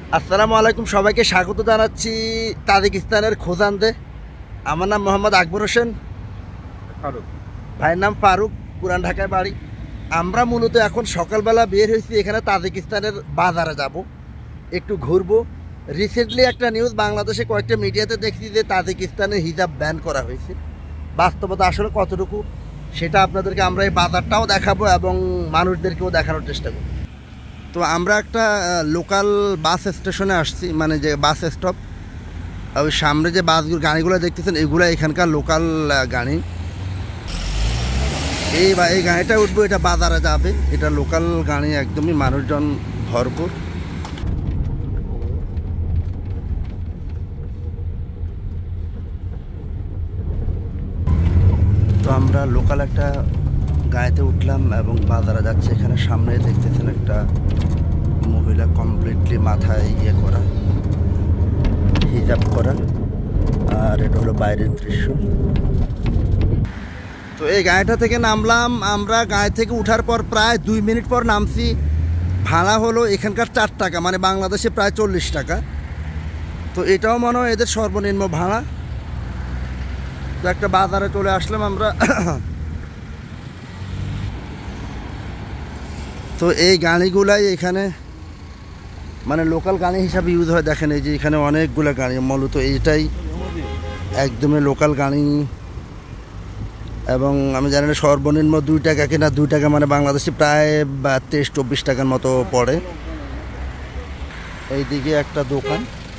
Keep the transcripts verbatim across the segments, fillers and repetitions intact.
আসসালামু আলাইকুম, সবাইকে স্বাগত জানাচ্ছি তাজিকিস্তানের খোজান্দে। আমার নাম মোহাম্মদ আকবর হোসেন, ফারুক ভাইয়ের নাম ফারুক, পুরান ঢাকায় বাড়ি। আমরা মূলত এখন সকালবেলা বের হয়েছি, এখানে তাজিকিস্তানের বাজারে যাব, একটু ঘুরবো। রিসেন্টলি একটা নিউজ বাংলাদেশে কয়েকটা মিডিয়াতে দেখছি যে তাজিকিস্তানে হিজাব ব্যান করা হয়েছে। বাস্তবতা আসলে কতটুকু সেটা আপনাদেরকে আমরা এই বাজারটাও দেখাবো এবং মানুষদেরকেও দেখানোর চেষ্টা করব। তো আমরা একটা লোকাল বাস স্টেশনে আসছি, মানে যে বাস স্টপ, ওই সামনে যে বাসগুলো গাড়িগুলো দেখতেছেন এগুলো এখানকার লোকাল গাড়ি। এই বা এই গাড়িটা উঠবো, এটা বাজারে যাবে, এটা লোকাল গাড়ি, একদমই মানুষজন ভরপুর। তো আমরা লোকাল একটা গাড়িতে উঠলাম এবং বাজারে যাচ্ছে। এখানে সামনে দেখতেছেন একটা মহিলা কমপ্লিটলি মাথায় ইয়ে করা, হিজাব করা, আর এটা হলো বাইরের দৃশ্য। তো এই গাড়িটা থেকে নামলাম আমরা। গাড়ি থেকে উঠার পর প্রায় দুই মিনিট পর নামছি। ভাড়া হলো এখানকার চার টাকা, মানে বাংলাদেশে প্রায় চল্লিশ টাকা। তো এটাও মনে হয় এদের সর্বনিম্ন ভাড়া। তো একটা বাজারে চলে আসলাম আমরা। তো এই গাড়িগুলাই এখানে মানে লোকাল গাড়ি হিসাবে ইউজ হয়। দেখেন এই যে এখানে অনেকগুলো গাড়ি, মূলত এইটাই একদমই লোকাল গাড়ি। এবং আমি জানি না সর্বনিম্ন দুই টাকা কিনা, দুই টাকা মানে বাংলাদেশে প্রায় তেইশ চব্বিশ টাকার মতো পড়ে। এইদিকে একটা দোকান।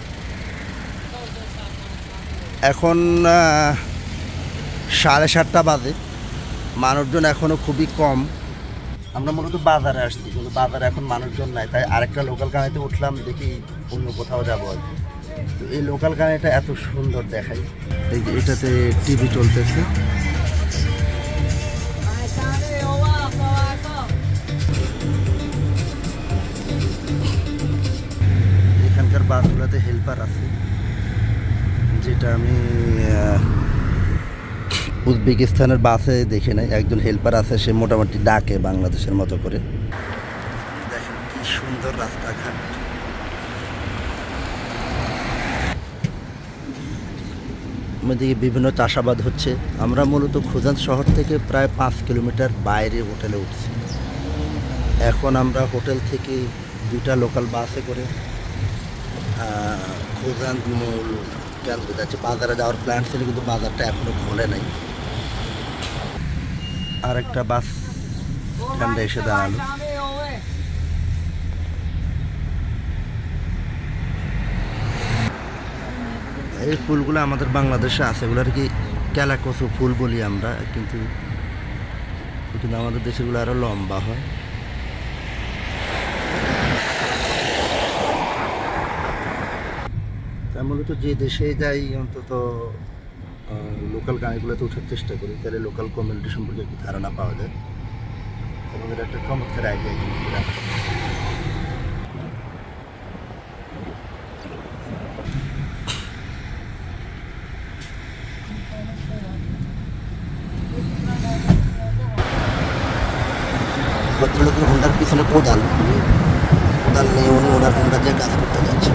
এখন সাড়ে সাতটা বাজে, মানুষজন এখনও খুবই কম। আমরা মূলত বাজারে আসছি, কিন্তু বাজারে এখন মানুষজন নাই, তাই আরেকটা লোকাল গাড়িতে উঠলাম, দেখি অন্য কোথাও যাবো আর কি। তো এই লোকাল গাড়িটা এত সুন্দর দেখাই। এই যে এটাতে টিভি চলতেছে। এখানকার বাসগুলোতে হেল্পার আছে, যেটা আমি উজবেকিস্তানের বাসে দেখে নাই। একজন হেল্পার আছে, সে মোটামুটি ডাকে বাংলাদেশের মতো করে। দেখেন কি সুন্দর রাস্তাঘাট। এদিকে বিভিন্ন চাষাবাদ হচ্ছে। আমরা মূলত খোজান্দ শহর থেকে প্রায় পাঁচ কিলোমিটার বাইরে হোটেলে উঠছি। এখন আমরা হোটেল থেকে দুইটা লোকাল বাসে করে খোজান্দ মূল কেন্দ্রে যাচ্ছে। বাজারে যাওয়ার প্ল্যান ছিল, কিন্তু বাজারটা এখনো খোলে নাই। আর একটা বাস স্ট্যান্ডে এসে দাঁড়ালো। এই ফুলগুলো আমাদের বাংলাদেশে আছে, এগুলো আর কি ক্যালাকসু ফুল বলি আমরা, কিন্তু কিন্তু আমাদের দেশেগুলো আরো লম্বা হয়। তাই মূলত যে দেশে যাই অন্তত লোকাল গাড়িগুলোতে ওঠার চেষ্টা করি, তাহলে লোকাল কমিউনিটি সম্পর্কে একটু ধারণা পাওয়া যায় এবং এটা একটা চমৎকার আইডিয়া। ভদ্রলোকের হোন্ডার পিছনে কোদাল কোদাল নিয়ে উনি ওনার হোন্ডা দিয়ে কাজ করতে যাচ্ছে।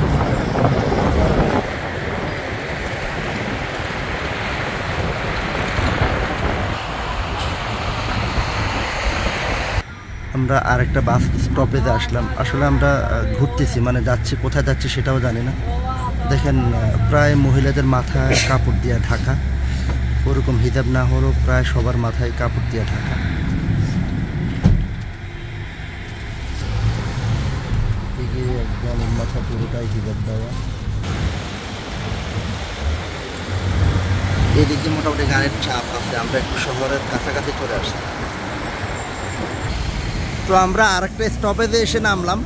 আমরা আরেকটা বাস স্টপেজে আসলাম। আসলে আমরা ঘুরতেছি, মানে যাচ্ছি, কোথায় যাচ্ছি সেটাও জানি না। দেখেন প্রায় মহিলাদের মাথায় কাপড় দিয়ে ঢাকা, ওরকম হিজাব না হলেও প্রায় সবার মাথায় কাপড় দিয়ে ঢাকা। একদম মাথা পুরোটাই হিজাব দেওয়া। এদিকে মোটামুটি গাড়ির চাপ আছে, আমরা একটু শহরের কাছাকাছি চলে আসছি। তো আমরা আরেকটা স্টপেজে এসে নামলাম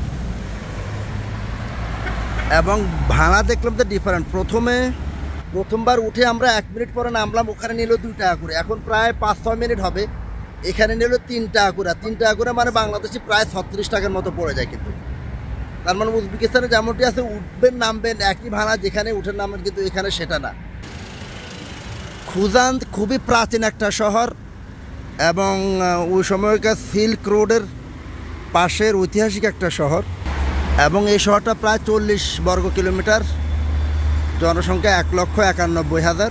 এবং ভাড়া দেখলাম তো ডিফারেন্ট। প্রথমে প্রথমবার উঠে আমরা এক মিনিট পরে নামলাম, ওখানে নিল দুই টাকা করে। এখন প্রায় পাঁচ ছয় মিনিট হবে, এখানে নিল তিন টাকা করে। তিন টাকা করে মানে বাংলাদেশে প্রায় ছত্রিশ টাকার মতো পড়ে যায়। কিন্তু তার মানে উজবেকিস্তানে যেমনটি আছে, উঠবেন নামবেন একই ভাড়া, যেখানে উঠে নামবেন, কিন্তু এখানে সেটা না। খোজান্দ খুবই প্রাচীন একটা শহর এবং ওই সময়কার সিল্ক রোডের পাশের ঐতিহাসিক একটা শহর। এবং এই শহরটা প্রায় চল্লিশ বর্গ কিলোমিটার, জনসংখ্যা এক লক্ষ একানব্বই হাজার।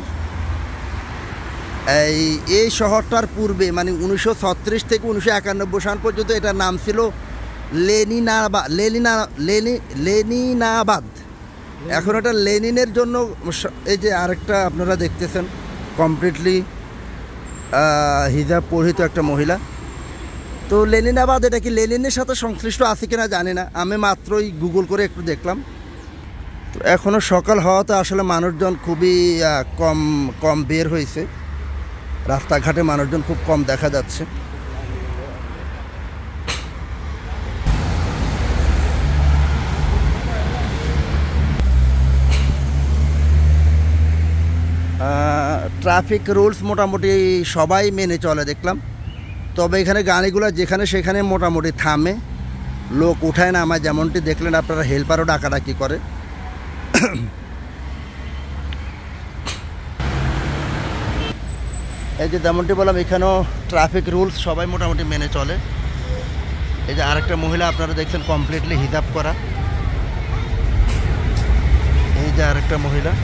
এই এই শহরটার পূর্বে মানে উনিশশো ছত্রিশ থেকে উনিশশো একানব্বই সাল পর্যন্ত এটার নাম ছিল লেনিনাবাদ লেনিনা লেনি লেনিনাবাদ এখন এটা লেনিনের জন্য। এই যে আরেকটা আপনারা দেখতেছেন কমপ্লিটলি হিজাব পরিহিত একটা মহিলা। তো লেনিনাবাদ এটা কি লেনিনের সাথে সংশ্লিষ্ট আছে কিনা জানি না, আমি মাত্রই গুগল করে একটু দেখলাম। তো এখনও সকাল হওয়াতে আসলে মানুষজন খুবই কম কম বের হয়েছে, রাস্তাঘাটে মানুষজন খুব কম দেখা যাচ্ছে। ট্রাফিক রুলস মোটামুটি সবাই মেনে চলে দেখলাম, তবে এখানে গাড়িগুলো যেখানে সেখানে মোটামুটি থামে, লোক উঠায় না আমায়, যেমনটি দেখলেন আপনারা হেল্পারও ডাকাডাকি করে। এই যে যেমনটি বললাম এখানেও ট্রাফিক রুলস সবাই মোটামুটি মেনে চলে। এই যে আরেকটা মহিলা আপনারা দেখছেন কমপ্লিটলি হিজাব করা, এই যে আরেকটা মহিলা।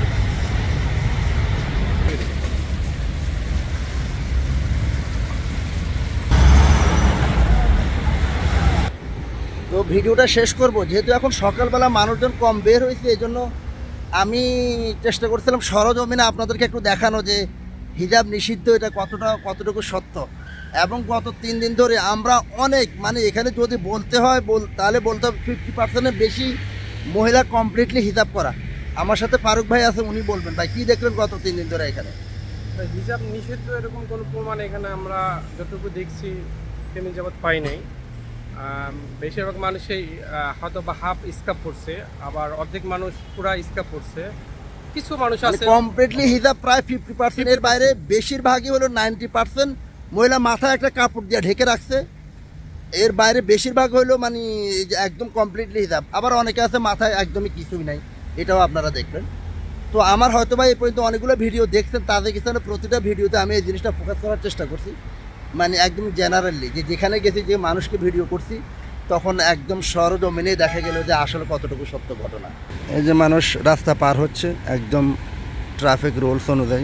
তো ভিডিওটা শেষ করব, যেহেতু এখন সকালবেলা মানুষজন কম বের হয়েছে, এই জন্য আমি চেষ্টা করছিলাম সরজমিনে আপনাদেরকে একটু দেখানো যে হিজাব নিষিদ্ধ এটা কতটা কতটুকু সত্য। এবং গত তিন দিন ধরে আমরা অনেক মানে এখানে যদি বলতে হয় বল তাহলে বলতে হবে ফিফটি পার্সেন্টের বেশি মহিলা কমপ্লিটলি হিজাব করা। আমার সাথে ফারুক ভাই আছে, উনি বলবেন। ভাই কী দেখলেন গত তিন দিন ধরে এখানে? হিজাব নিষিদ্ধ এরকম কোনো প্রমাণ এখানে আমরা যতটুকু দেখছি তিন দিন যাবৎ পাই নাই। বেশিরভাগ মানুষই হয়তো বা হাফ স্কার্ফ পরছে, আবার অর্ধেক মানুষ পুরা স্কার্ফ পরছে, কিছু মানুষ আছে কমপ্লিটলি হিজাব প্রায় ফিফটি পার্সেন্ট। এর বাইরে বেশিরভাগই হলো নাইনটি পার্সেন্ট মহিলা মাথায় একটা কাপড় দিয়ে ঢেকে রাখছে। এর বাইরে বেশিরভাগ হলো মানে একদম কমপ্লিটলি হিজাব। আবার অনেকে আছে মাথায় একদমই কিছুই নাই, এটাও আপনারা দেখবেন। তো আমার হয়তো বা এই পর্যন্ত অনেকগুলো ভিডিও দেখছেন, তাজিকিস্তানের প্রতিটা ভিডিওতে আমি এই জিনিসটা ফোকাস করার চেষ্টা করছি, মানে একদম জেনারেলি যে যেখানে গেছি যে মানুষকে ভিডিও করছি তখন একদম সরজমিনে দেখা গেল যে আসলে কতটুকু সত্য ঘটনা। এই যে মানুষ রাস্তা পার হচ্ছে একদম ট্রাফিক রুলস অনুযায়ী।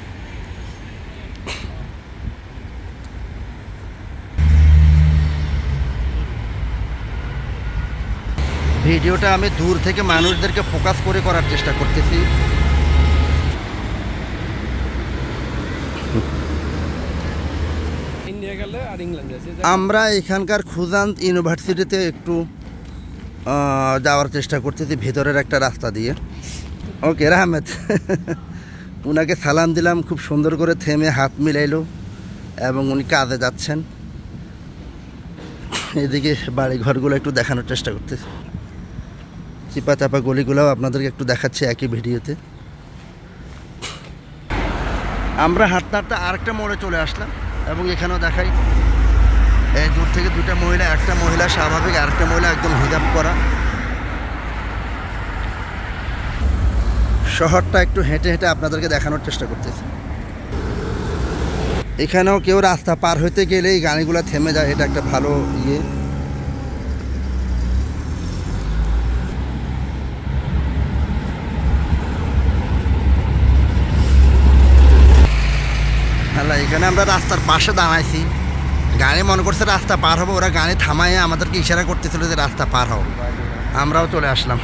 ভিডিওটা আমি দূর থেকে মানুষদেরকে ফোকাস করে করার চেষ্টা করতেছি। আমরা এখানকার খুজান্ত ইউনিভার্সিটিতে একটু যাওয়ার চেষ্টা করতেছি ভেতরের একটা রাস্তা দিয়ে। ওকে রাহমেদ, উনাকে সালাম দিলাম, খুব সুন্দর করে থেমে হাত মিলাইলো এবং উনি কাজে যাচ্ছেন। এদিকে বাড়ি ঘরগুলো একটু দেখানোর চেষ্টা করতেছি, চিপা চাপা গলিগুলোও আপনাদেরকে একটু দেখাচ্ছি একই ভিডিওতে। আমরা হাঁটতে হাঁটতে আরেকটা মোড়ে চলে আসলাম এবং এখানেও দেখাই এই দূর থেকে দুটা মহিলা, একটা মহিলা স্বাভাবিক, আরেকটা মহিলা একদম হিজাব করা। শহরটা একটু হেঁটে হেঁটে আপনাদেরকে দেখানোর চেষ্টা করতেছি। এখানেও কেউ রাস্তা পার হইতে গেলে এই গাড়িগুলো থেমে যায়, এটা একটা ভালো ইয়ে। হ্যাঁ, এখানে আমরা রাস্তার পাশে দাঁড়াইছি, গাড়ি মনে করছে রাস্তা পার হবো, ওরা গাড়ি থামায় আমাদেরকে ইশারা করতেছিল যে রাস্তা পার হও, আমরাও চলে আসলাম।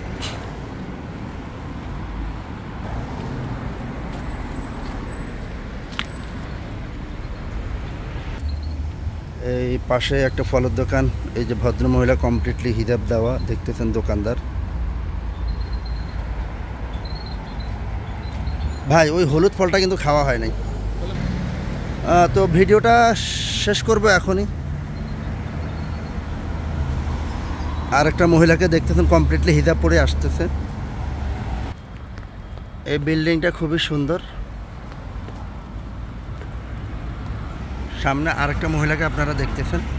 এই পাশে একটা ফলের দোকান, এই যে ভদ্রমহিলা কমপ্লিটলি হিজাব দেওয়া দেখতেছেন দোকানদার। ভাই ওই হলুদ ফলটা কিন্তু খাওয়া হয় নাই। তো ভিডিওটা শেষ করব এখনই। আর একটা মহিলাকে দেখতেছেন কমপ্লিটলি হিজাব পরে আসতেছে। এই বিল্ডিংটা খুবই সুন্দর। সামনে আরেকটা মহিলাকে আপনারা দেখতেছেন।